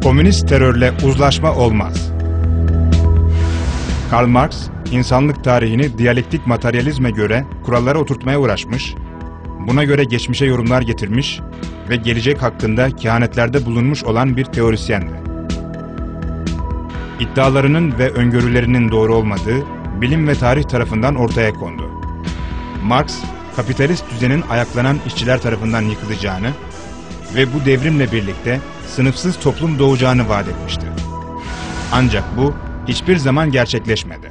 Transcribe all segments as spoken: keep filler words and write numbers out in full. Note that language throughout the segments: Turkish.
Komünist terörle uzlaşma olmaz. Karl Marx, insanlık tarihini diyalektik materyalizme göre kurallara oturtmaya uğraşmış, buna göre geçmişe yorumlar getirmiş ve gelecek hakkında kehanetlerde bulunmuş olan bir teorisyendi. İddialarının ve öngörülerinin doğru olmadığı bilim ve tarih tarafından ortaya kondu. Marx, kapitalist düzenin ayaklanan işçiler tarafından yıkılacağını ve bu devrimle birlikte sınıfsız toplum doğacağını vaat etmişti. Ancak bu hiçbir zaman gerçekleşmedi.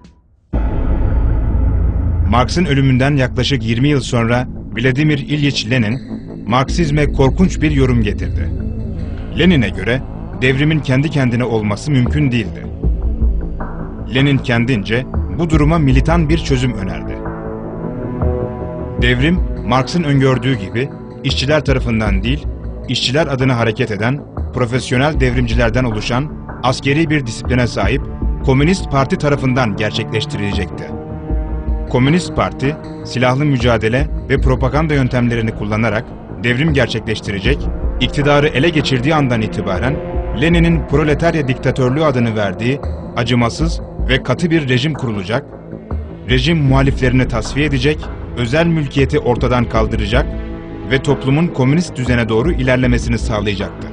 Marx'ın ölümünden yaklaşık yirmi yıl sonra Vladimir İlyich Lenin, Marksizme korkunç bir yorum getirdi. Lenin'e göre devrimin kendi kendine olması mümkün değildi. Lenin kendince bu duruma militan bir çözüm önerdi. Devrim, Marx'ın öngördüğü gibi işçiler tarafından değil, işçiler adına hareket eden, profesyonel devrimcilerden oluşan, askeri bir disipline sahip Komünist Parti tarafından gerçekleştirilecekti. Komünist Parti, silahlı mücadele ve propaganda yöntemlerini kullanarak devrim gerçekleştirecek, iktidarı ele geçirdiği andan itibaren Lenin'in proletarya diktatörlüğü adını verdiği acımasız ve katı bir rejim kurulacak, rejim muhaliflerini tasfiye edecek, özel mülkiyeti ortadan kaldıracak ve toplumun komünist düzene doğru ilerlemesini sağlayacaktı.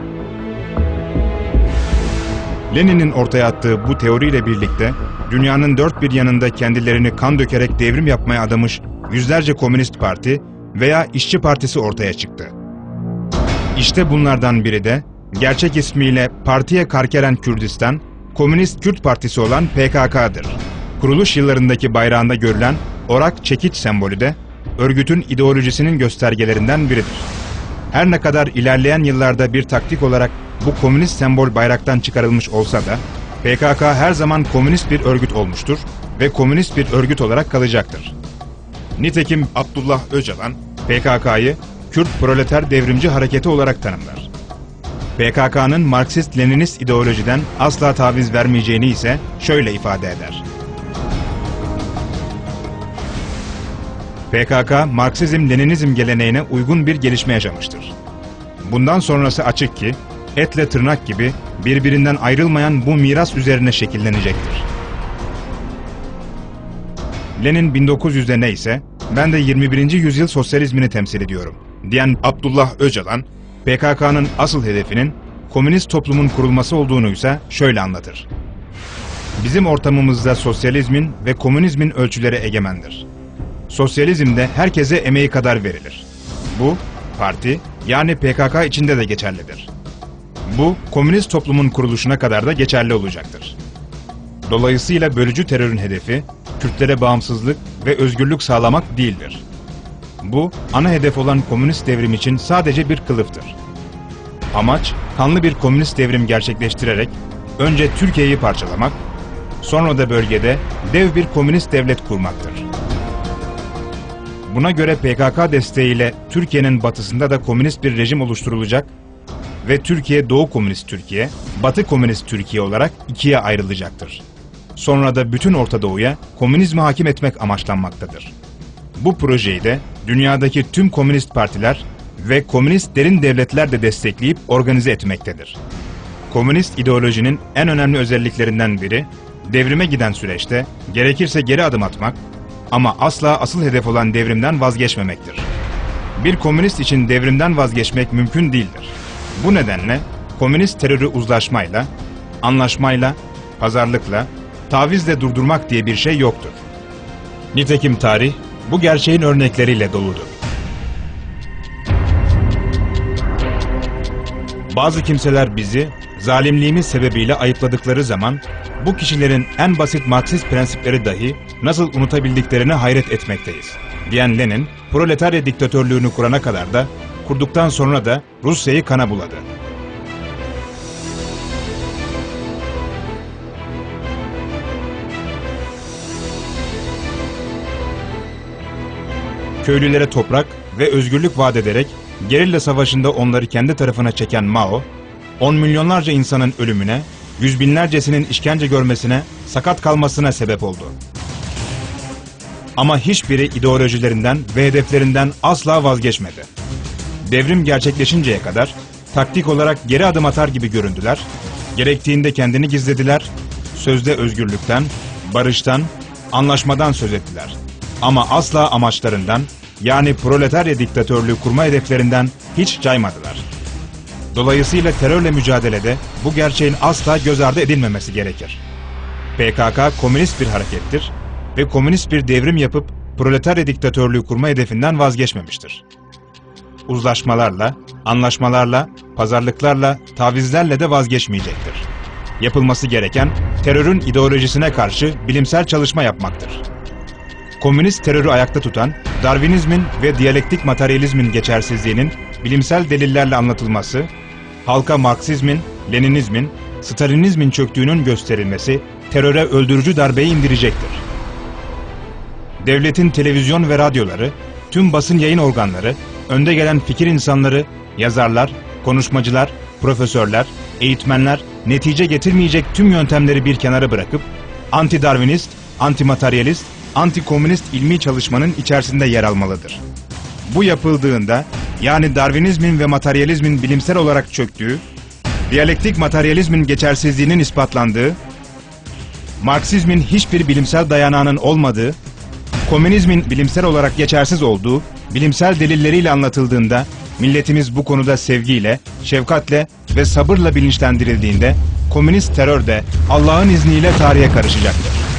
Lenin'in ortaya attığı bu teoriyle birlikte dünyanın dört bir yanında kendilerini kan dökerek devrim yapmaya adamış yüzlerce komünist parti veya işçi partisi ortaya çıktı. İşte bunlardan biri de gerçek ismiyle Partiye Karkeren Kürdistan, Komünist Kürt Partisi olan P K K'dır. Kuruluş yıllarındaki bayrağında görülen orak çekiç sembolü de örgütün ideolojisinin göstergelerinden biridir. Her ne kadar ilerleyen yıllarda bir taktik olarak bu komünist sembol bayraktan çıkarılmış olsa da P K K her zaman komünist bir örgüt olmuştur ve komünist bir örgüt olarak kalacaktır. Nitekim Abdullah Öcalan, P K K'yı Kürt Proleter Devrimci Hareketi olarak tanımlar. P K K'nın Marksist-Leninist ideolojiden asla taviz vermeyeceğini ise şöyle ifade eder. P K K, Marksizm-Leninizm geleneğine uygun bir gelişme yaşamıştır. Bundan sonrası açık ki, etle tırnak gibi birbirinden ayrılmayan bu miras üzerine şekillenecektir. Lenin bin dokuz yüzde neyse, ben de yirmi birinci yüzyıl sosyalizmini temsil ediyorum diyen Abdullah Öcalan, P K K'nın asıl hedefinin komünist toplumun kurulması olduğunu ise şöyle anlatır. Bizim ortamımızda sosyalizmin ve komünizmin ölçüleri egemendir. Sosyalizmde herkese emeği kadar verilir. Bu, parti yani P K K içinde de geçerlidir. Bu, komünist toplumun kuruluşuna kadar da geçerli olacaktır. Dolayısıyla bölücü terörün hedefi, Kürtlere bağımsızlık ve özgürlük sağlamak değildir. Bu, ana hedef olan komünist devrim için sadece bir kılıftır. Amaç, kanlı bir komünist devrim gerçekleştirerek, önce Türkiye'yi parçalamak, sonra da bölgede dev bir komünist devlet kurmaktır. Buna göre P K K desteğiyle Türkiye'nin batısında da komünist bir rejim oluşturulacak ve Türkiye Doğu Komünist Türkiye, Batı Komünist Türkiye olarak ikiye ayrılacaktır. Sonra da bütün Orta Doğu'ya komünizmi hakim etmek amaçlanmaktadır. Bu projeyi de dünyadaki tüm komünist partiler ve komünist derin devletler de destekleyip organize etmektedir. Komünist ideolojinin en önemli özelliklerinden biri, devrime giden süreçte gerekirse geri adım atmak ama asla asıl hedef olan devrimden vazgeçmemektir. Bir komünist için devrimden vazgeçmek mümkün değildir. Bu nedenle komünist terörü uzlaşmayla, anlaşmayla, pazarlıkla, tavizle durdurmak diye bir şey yoktur. Nitekim tarih bu gerçeğin örnekleriyle doludur. Bazı kimseler bizi zalimliğimiz sebebiyle ayıpladıkları zaman bu kişilerin en basit Marksist prensipleri dahi nasıl unutabildiklerine hayret etmekteyiz diyen Lenin, proletarya diktatörlüğünü kurana kadar da kurduktan sonra da Rusya'yı kana buladı. Köylülere toprak ve özgürlük vaat ederek gerilla savaşında onları kendi tarafına çeken Mao, on milyonlarca insanın ölümüne, yüz binlercesinin işkence görmesine, sakat kalmasına sebep oldu. Ama hiçbiri ideolojilerinden ve hedeflerinden asla vazgeçmedi. Devrim gerçekleşinceye kadar taktik olarak geri adım atar gibi göründüler, gerektiğinde kendini gizlediler, sözde özgürlükten, barıştan, anlaşmadan söz ettiler. Ama asla amaçlarından, yani proletarya diktatörlüğü kurma hedeflerinden hiç caymadılar. Dolayısıyla terörle mücadelede bu gerçeğin asla göz ardı edilmemesi gerekir. P K K komünist bir harekettir ve komünist bir devrim yapıp proletarya diktatörlüğü kurma hedefinden vazgeçmemiştir. Uzlaşmalarla, anlaşmalarla, pazarlıklarla, tavizlerle de vazgeçmeyecektir. Yapılması gereken terörün ideolojisine karşı bilimsel çalışma yapmaktır. Komünist terörü ayakta tutan Darwinizmin ve diyalektik materyalizmin geçersizliğinin bilimsel delillerle anlatılması, halka Marksizmin, Leninizmin, Stalinizmin çöktüğünün gösterilmesi teröre öldürücü darbeyi indirecektir. Devletin televizyon ve radyoları, tüm basın yayın organları, önde gelen fikir insanları, yazarlar, konuşmacılar, profesörler, eğitmenler netice getirmeyecek tüm yöntemleri bir kenara bırakıp anti-Darwinist, anti-materyalist, anti-komünist ilmi çalışmanın içerisinde yer almalıdır. Bu yapıldığında, yani Darwinizmin ve materyalizmin bilimsel olarak çöktüğü, diyalektik materyalizmin geçersizliğinin ispatlandığı, Marksizmin hiçbir bilimsel dayanağının olmadığı, komünizmin bilimsel olarak geçersiz olduğu, bilimsel delilleriyle anlatıldığında, milletimiz bu konuda sevgiyle, şefkatle ve sabırla bilinçlendirildiğinde, komünist terör de Allah'ın izniyle tarihe karışacaktır.